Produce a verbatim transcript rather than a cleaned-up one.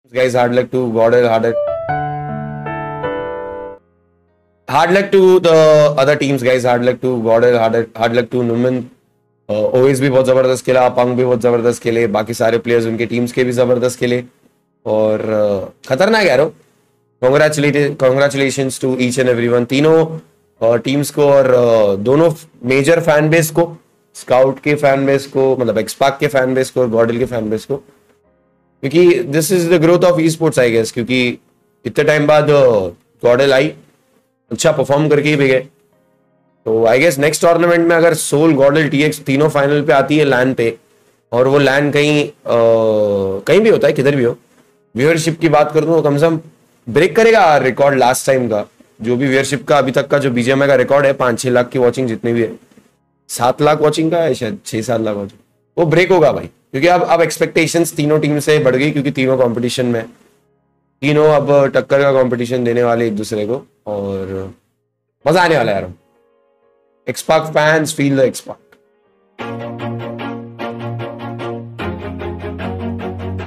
Guys, hard luck to Gordon, hard luck. Hard luck to the other teams, guys. Hard luck to Gordon, hard, hard luck to Numan. OS भी बहुत जबरदस्त खेला, पंग भी बहुत जबरदस्त खेले, बाकी सारे प्लेयर्स उनके टीम्स के भी जबरदस्त खेले और uh, खतरनाक यार हो। Congratulate congratulations to each and everyone, तीनों टीम्स uh, को और uh, दोनों मेजर फैन बेस को, स्काउट के फैन बेस को, मतलब एक्सपार्क के फैन बेस को और गॉडल के फैन बेस को, क्योंकि this is the growth of esports I guess. क्योंकि इतने टाइम बाद गॉडल आई, अच्छा परफॉर्म करके ही भी गए, तो आई गेस नेक्स्ट टूर्नामेंट में अगर सोल गॉडल टीएक्स तीनों फाइनल पे आती है लैंड पे, और वो लैंड कहीं आ, कहीं भी होता है, किधर भी हो, व्यूअरशिप की बात करूँ तो कम से कम ब्रेक करेगा रिकॉर्ड लास्ट टाइम का, जो भी व्यूअरशिप का अभी तक का जो बीजीएमआई का रिकॉर्ड है, पांच छह लाख की वॉचिंग जितनी भी है, सात लाख वॉचिंग का है शायद, छह सात लाख वॉचिंग, वो ब्रेक होगा भाई। क्योंकि अब अब एक्सपेक्टेशंस तीनों टीम से बढ़ गई, क्योंकि तीनों कंपटीशन में, तीनों अब टक्कर का कंपटीशन देने वाले एक दूसरे को, और मजा आने वाला है यार। XSpark fans feel the एक्सपार्क।